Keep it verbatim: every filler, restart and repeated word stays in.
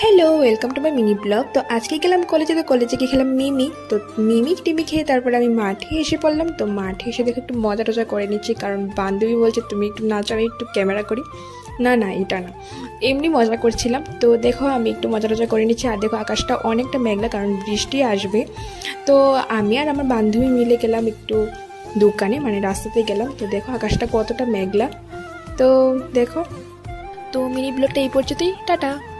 Hello, welcome to my mini blog. তো আজকে গেলাম কলেজে, তো কলেজে গিয়ে খেলাম মিমি। তো মিমি টিমি খেয়ে তারপরে আমি মাঠে এসে পড়লাম। তো মাঠে এসে দেখে একটু মজা টজা করে নিচ্ছি, কারণ বান্ধবী বলছে তুমি একটু নাচো, আমি একটু ক্যামেরা করি। না না এটা না, এমনি মজা করছিলাম। তো দেখো আমি একটু মজা টজা করে নিচ্ছি। আর দেখো আকাশটা অনেকটা মেঘলা, কারণ বৃষ্টি আসবে। তো আমি আর আমার বান্ধবী মিলে গেলাম একটু দোকানে, মানে রাস্তাতে গেলাম। তো দেখো আকাশটা কতটা মেঘলা। তো দেখো, তো মিনি ব্লগটা এই পর্যন্তই, টাটা।